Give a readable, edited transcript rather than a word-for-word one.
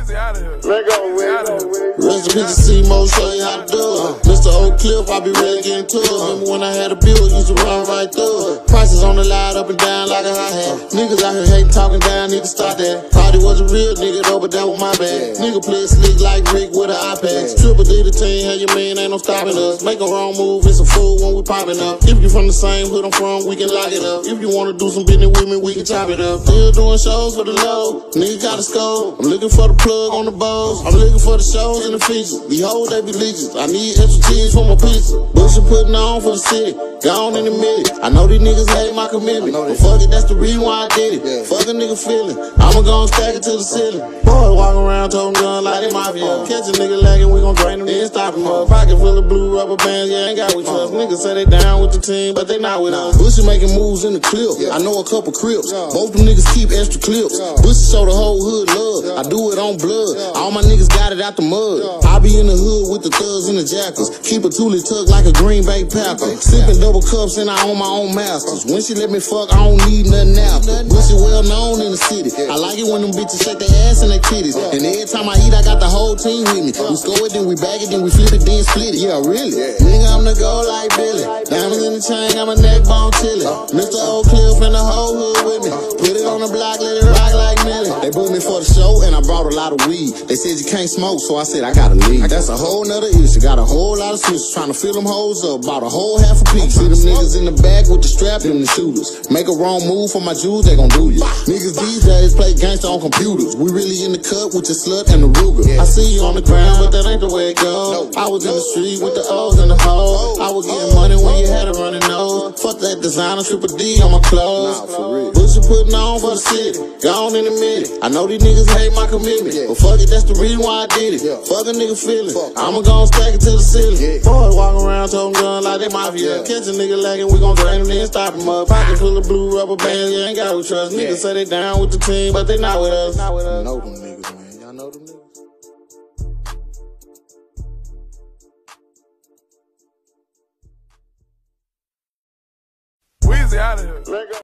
Weezy out of here. Let go, Rest in peace to C-Mo, show you how to do it. Mr. Oak Cliff, I be really getting to it. Remember when I had a bill, used to run right through it. Prices on the line, up and down like a hi-hat. Niggas out here hating, talking down, need to stop that. Probably was a real nigga though, but that was my bad. Nigga play slick like Rick with an iPad. Triple D the team, hey your man, ain't no stopping us. Make a wrong move, it's a fool when we popping up. If you from the same hood I'm from, we can lock it up. If you wanna do some business with me, we can chop it up. Still doing shows for the low, nigga got a scope. I'm looking for the plug on the bows. I'm looking for the shows and the features. These hoes, they be leeches. I need extra cheese for my pizza. Bullshit putting on for the city. Gone in a minute. I know these niggas hate my commitment, but fuck it, that's the reason why I did it. Fuck a nigga feeling, I'ma gon' stack it to the ceiling. Boy, walking around toting guns like they mafia. Catch a nigga lagging, we gon' drain him, then stop him up. Pocket full of blue rubber bands, yeah, ain't got we trust. Niggas say they down with the team, but they not with us. Bushy making moves in the clip. I know a couple crips. Both them niggas keep extra clips. Bushy show the whole hood love. I do it on blood. All my niggas got it out the mud. I be in the hood with the thugs and the jackals. Keep a toolie tucked like a Green Bay Packer. Sipping double cups and I own my own masters. When she let me fuck, I don't need nothing after. Bushy well known in the city. I like it when them bitches shake their ass and their titties. And every time I eat, I got the whole team with me. We score it, then we bag it, then we flip it, then split it. Yeah, really. Nigga, I'm the go like Billy. Diamonds in the chain, got my neck bone chillin'. Mr. Oak Cliff and the whole hood with me. Put it on the block, let it rock like Millie. They booked me for the show and I brought a lot of weed. They said you can't smoke, so I said I gotta leave. That's a whole nother issue. Got a whole lot of switches trying to fill them hoes up. Bought a whole half a piece. See them niggas in the back with the strap, them the shooters. Make a wrong move for my jewels, they gon' do you. Niggas these days play gangster on computers. We really in the cut with your slut and the Ruger. I see you on the ground, but that ain't the way it goes. I was in the street with the O's and the hoes. I was getting money when you had a running nose. Fuck that designer, triple D on my clothes. Bushy putting on for the city. Gone in a minute. I know these niggas hate my commitment, but fuck it, that's the reason why I did it. Fuck a nigga feeling, I'ma gon' stack it to the ceiling. Boys walking around toting guns like they mafia. Catch a nigga lagging, we gon' drain him, then stop him up. Pocket full of blue rubber bands, yeah, ain't got we trust. Niggas say they down with the team, but they not with us. I know them niggas, man. Y'all know them niggas. Weezy out of here.